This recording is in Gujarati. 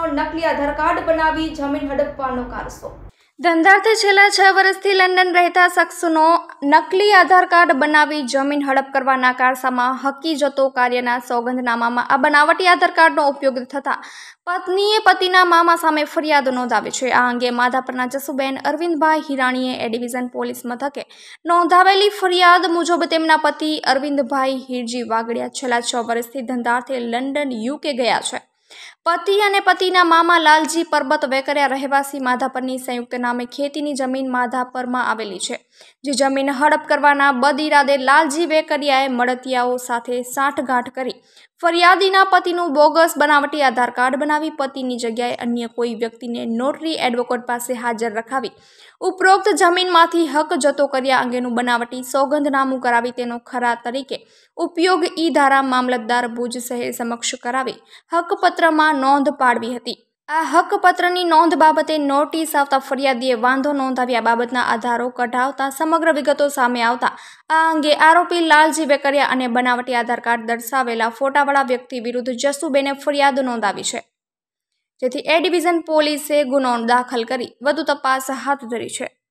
નકલી આધાર કાર્ડ બનાવી જમીન હડપવાનો કારસો। ધંધાર્થે છેલ્લા 6 વર્ષથી લંડન રહેતા શખ્સનો નકલી આધાર કાર્ડ બનાવી જમીન હડપ કરવાના કારસામાં હકીજતો કાર્યના સોગંદનામામાં આ બનાવટી આધાર કાર્ડનો ઉપયોગ થતા પત્નીએ પતિના મામા સામે ફરિયાદ નોંધાવી છે। આ અંગે માધાપરના જસુબેન અરવિંદભાઈ હિરાણીએ એ ડિવિઝન પોલીસ મથકે નોંધાવેલી ફરિયાદ મુજબ તેમના પતિ અરવિંદભાઈ હિરજી વાગડિયા છેલ્લા 6 વર્ષથી ધંધાર્થે લંડન UK ગયા છે। પતિ અને પતિના મામા લાલજી પરબત વેકરિયા રહેવાસી માધાપરની સંયુક્ત નામે ખેતીની જમીન માધાપરમાં આવેલી છે, જે જમીન હડપ કરવાના બદઇરાદે લાલજી વેકરિયાએ મળતિયાઓ સાથે સાંઠગાંઠ કરી ફરિયાદીના પતિનું બોગસ બનાવટી આધાર કાર્ડ બનાવી પતિની જગ્યાએ અન્ય કોઈ વ્યક્તિને નોટરી એડવોકેટ પાસે હાજર રખાવી ઉપરોક્ત જમીનમાંથી હક જતો કર્યા અંગેનું બનાવટી સોગંદનામું કરાવી તેનો ખરા તરીકે ઉપયોગ ઈ ધારા મામલતદાર ભુજ શહેર સમક્ષ કરાવી હકપત્રમાં નોંધ પાડવી હતી। આ હકપત્રની નોંધ બાબતે નોટિસ આવતા ફરિયાદીએ વાંધો નોંધાવ્યા બાબતના આધારો કઢાવતા સમગ્ર વિગતો સામે આવતા આ અંગે આરોપી લાલજી વેકરિયા અને બનાવટી આધાર કાર્ડ દર્શાવેલા ફોટાવાળા વ્યક્તિ વિરુદ્ધ જસુબેને ફરિયાદ નોંધાવી છે, જેથી એ ડિવિઝન પોલીસે ગુનો દાખલ કરી વધુ તપાસ હાથ ધરી છે।